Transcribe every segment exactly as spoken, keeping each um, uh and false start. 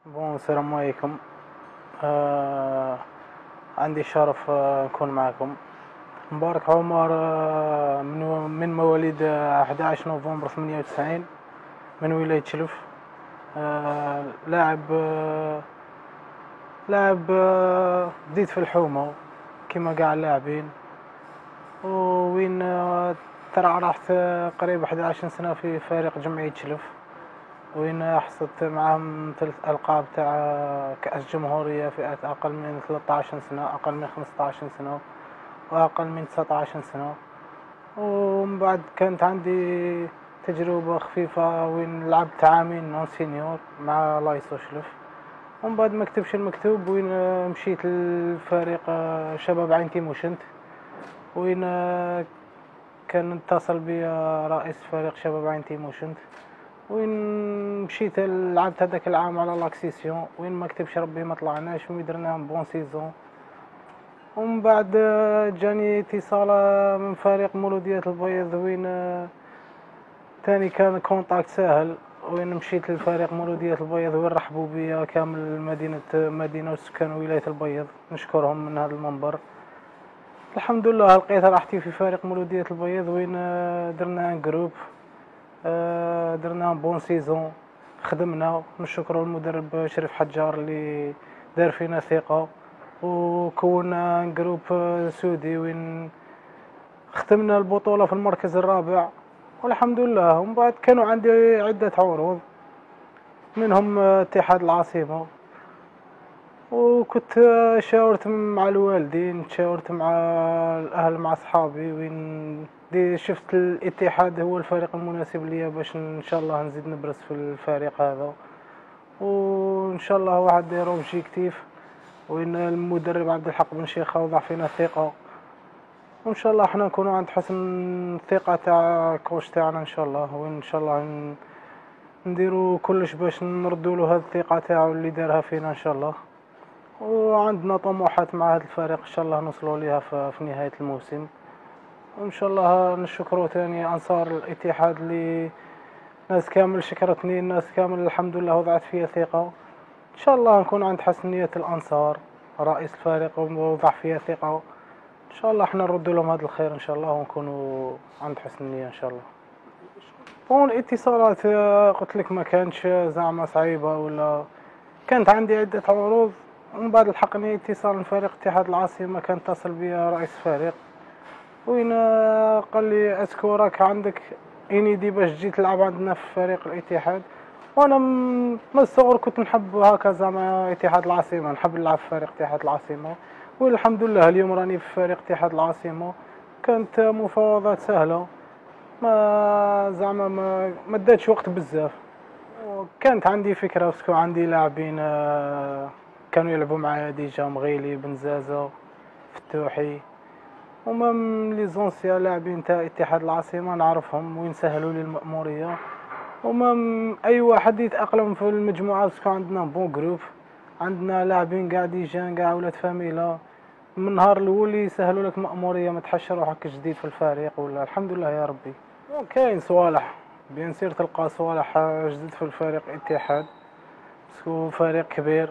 بون السلام عليكم. آه عندي الشرف آه نكون معكم. مبارك عمر، آه من من مواليد آه أحد عشر نوفمبر ثمانية وتسعين من ولاية شلف. آه لاعب آه لاعب آه بديت في الحومة كما قاع اللاعبين، وين آه ترعرعت آه قريب أحد عشر سنة في فريق جمعية شلف، وين حصلت معهم ثلاث ألقاب تاع كأس جمهورية فئات أقل من ثلاثة عشر سنة، أقل من خمسة عشر سنة، وأقل من تسعة عشر سنة. ومن بعد كانت عندي تجربة خفيفة وين لعبت عامين نون سينيور مع لايسو شلف. ومن بعد ما كتبش المكتوب وين مشيت للفريق شباب عين تيموشنت، وين كان اتصل بي رئيس فريق شباب عين تيموشنت، وين مشيت لعبت هذاك العام على لاكسيسيون وين ما كتبش ربي ما طلعناش وين درنا بون سيزون. ومن بعد جاني اتصال من فريق مولودية البيض وين تاني كان كونتاكت ساهل، وين مشيت للفريق مولودية البيض وين رحبوا بيا كامل مدينة مدينة وسكان ولاية البيض، نشكرهم من هذا المنبر. الحمد لله لقيت راحتي في فريق مولودية البيض وين درنا ان جروب، درنا بون سيزون، خدمنا. نشكروا المدرب شريف حجار اللي دار فينا ثقة، وكونا جروب سودي وين ختمنا البطولة في المركز الرابع والحمد لله. ومن بعد كانوا عندي عدة عروض منهم اتحاد العاصمة، وكنت شاورت مع الوالدين، تشاورت مع الاهل مع اصحابي، وين دي شفت الاتحاد هو الفريق المناسب ليا باش ان شاء الله نزيد نبرز في الفريق هذا، وان شاء الله واحد داير اوبجيكتيف وين المدرب عبد الحق بن شيخة وضع فينا الثقة، وان شاء الله احنا نكونوا عند حسن الثقة تاع كوش تاعنا ان شاء الله، وين ان شاء الله نديروا كلش باش نردوا له هذه الثقة تاعو اللي دارها فينا ان شاء الله. وعندنا طموحات مع هذا الفريق ان شاء الله نوصلوا ليها في نهاية الموسم، وان شاء الله نشكروا ثاني انصار الاتحاد اللي ناس كامل شكرتني، الناس كامل الحمد لله وضعت فيها ثقة. ان شاء الله نكون عند حسن نية الانصار رئيس الفريق وضع فيها ثقة، ان شاء الله احنا نردوا لهم هذا الخير ان شاء الله ونكونوا عند حسن النية ان شاء الله. بون الاتصالات قلت لك ما كانتش زعما صعيبة، ولا كانت عندي عدة عروض. ومن بعد لحقني اتصال من فريق اتحاد العاصمة، كان اتصل بي رئيس الفريق وين قال لي اسكو راك عندك انيدي باش تجي تلعب عندنا في فريق الاتحاد. وانا من الصغر كنت نحب هكا زعما اتحاد العاصمة، نحب نلعب في فريق اتحاد العاصمة، والحمد لله اليوم راني في فريق اتحاد العاصمة. كانت مفاوضات سهلة، ما زعما ما ما داتش وقت بزاف. كانت عندي فكرة باسكو عندي لاعبين كانوا يلعبوا معايا ديجا، مغيلي، بنزازة، فتوحي، هما من لي زونسيا لاعبين تاع اتحاد العاصمة نعرفهم وين سهلوا لي المأمورية. هما اي واحد يتأقلم في المجموعة باسكو عندنا بون جروب، عندنا لاعبين قاع ديجا قاع ولاد فاميلا، من النهار الاول يسهلوا لك مأمورية، ما تحش روحك جديد في الفريق ولا. الحمد لله يا ربي. كاين صوالح بيان سير، تلقى صوالح جدد في الفريق الاتحاد باسكو فريق كبير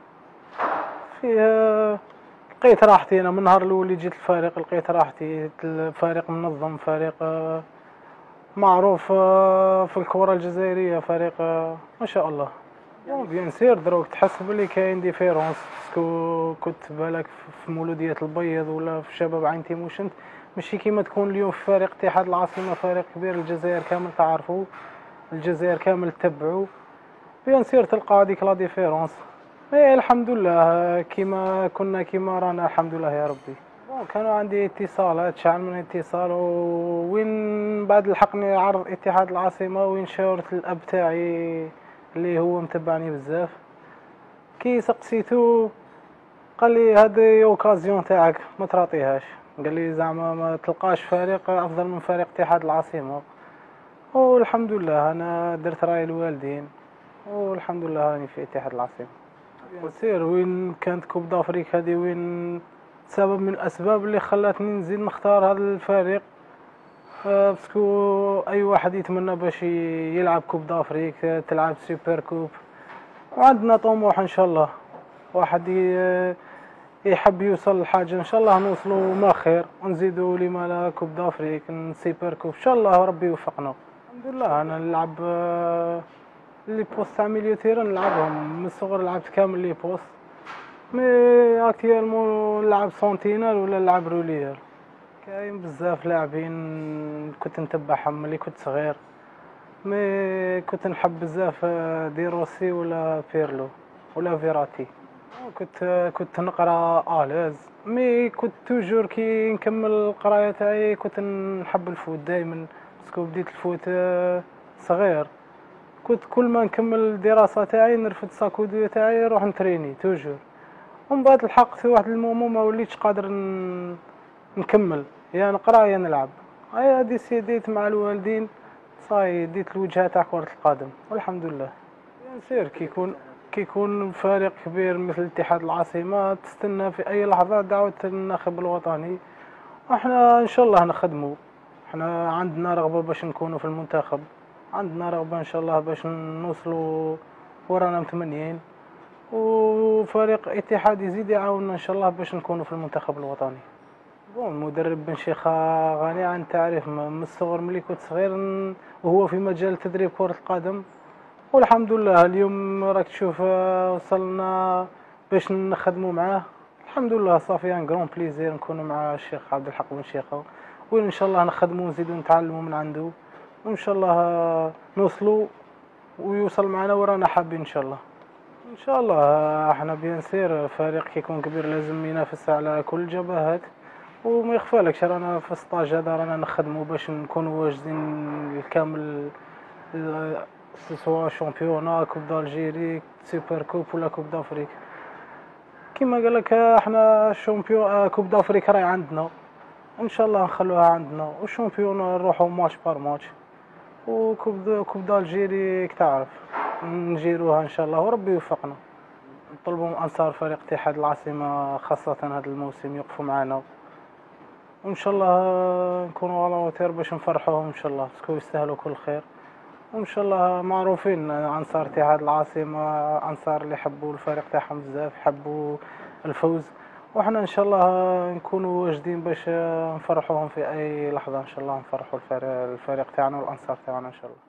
فيه. لقيت راحتي انا من النهار الاول اللي جيت الفريق، لقيت راحتي. الفريق منظم، فريق معروف في الكرة الجزائرية، فريق ما شاء الله. بيان سير دروك تحس بلي كاين ديفيرونس، باسكو كنت بالك في مولودية البيض ولا في شباب عين تيموشنت ماشي كيما تكون اليوم في فريق اتحاد العاصمة، فريق كبير الجزائر كامل تعرفوا، الجزائر كامل تتبعوا. بيان سير تلقى هذيك لا ديفيرونس. ايه الحمد لله كيما كنا كيما رانا الحمد لله يا ربي. كانوا عندي اتصالات، شحال من اتصال، وين بعد لحقني عرض اتحاد العاصمة وين شاورت الاب تاعي اللي هو متبعني بزاف. كي سقسيتو قال لي هذه اوكازيون تاعك ما تراطيهاش، قال لي زعما ما تلقاش فريق افضل من فريق اتحاد العاصمة. والحمد لله انا درت راي الوالدين، والحمد لله راني في اتحاد العاصمة. وسير وين كانت كوب دافريك هذه وين سبب من الاسباب اللي خلاتني نزيد نختار هذا الفريق، باسكو اي واحد يتمنى باش يلعب كوب دافريك، تلعب سوبر كوب، وعندنا طموح ان شاء الله. واحد ي- يحب يوصل لحاجه ان شاء الله نوصلوا ما خير، ونزيدوا لما لا كوب دافريك نسيبر كوب ان شاء الله ربي يوفقنا. الحمد لله انا نلعب آه، لي بوست تاع ميليو تيران نلعبهم من الصغر، لعبت كامل لي بوست. مي اكتيالمون نلعب سونتينال ولا نلعب روليير. كاين بزاف لاعبين كنت نتبعهم ملي كنت صغير، مي كنت نحب بزاف آه، دي روسي ولا بيرلو ولا فيراتي. كنت كنت نقرا اليز، مي كنت توجور كي نكمل القرايه تاعي كنت نحب الفوت دائما، باسكو بديت الفوت آه، صغير. كنت كل ما نكمل الدراسه تاعي نرفد ساكودو تاعي نروح نتريني توجور. ومن بعد لحقت في واحد المومون ما وليتش قادر ن- نكمل، يا نقرا يا نلعب. هيا ديسيديت مع الوالدين، صاي ديت الوجهه تاع كره القدم والحمد لله. بيان سير كيكون كيكون فريق كبير مثل اتحاد العاصمة تستنى في أي لحظة دعوة الناخب الوطني، وإحنا إن شاء الله نخدمو. إحنا عندنا رغبة باش نكونوا في المنتخب، عندنا رغبة إن شاء الله باش نوصلوا ورانا متمنيين، وفريق اتحاد يزيد يعاوننا إن شاء الله باش نكونوا في المنتخب الوطني. بون المدرب بن شيخة غني عن التعريف، من الصغر ملي كنت صغير ن- وهو في مجال تدريب كرة القدم، والحمد لله اليوم راك تشوف آه، وصلنا باش نخدموا معاه. الحمد لله صافي ان غران بليزير نكونوا مع الشيخ عبد الحق بن شيخة، وين ان شاء الله نخدموا ونزيدوا نتعلموا من عنده، وان شاء الله آه، نوصلوا ويوصل معنا ورانا حابين ان شاء الله. ان شاء الله آه، احنا بيان سير فريق كيكون كبير لازم ينافس على كل الجبهات، وما يخفالكش رانا في ستاج هذا رانا نخدموا باش نكونوا واجدين الكامل، سواء شامبيونا كوب دالجيري سوبر كوب ولا كوب دافريك. كيما قال لك احنا الشامبيون كوب دافريك راهي عندنا، ان شاء الله نخلوها عندنا، والشامبيونا نروحوا ماتش بار ماتش، وكوب د- كوب دالجيري تعرف نجيروها ان شاء الله وربي يوفقنا. نطلبوا من انصار فريق اتحاد العاصمه خاصه هذا الموسم يوقفوا معنا، وان شاء الله نكونوا على وتير باش نفرحوهم ان شاء الله، باسكو يستاهلوا كل خير. وان شاء الله معروفين انصار اتحاد العاصمه، انصار اللي يحبوا الفريق تاعهم بزاف، يحبوا الفوز، وحنا ان شاء الله نكونوا واجدين باش نفرحوهم في اي لحظه. ان شاء الله نفرحوا الفريق الفريق تاعنا والانصار تاعنا ان شاء الله.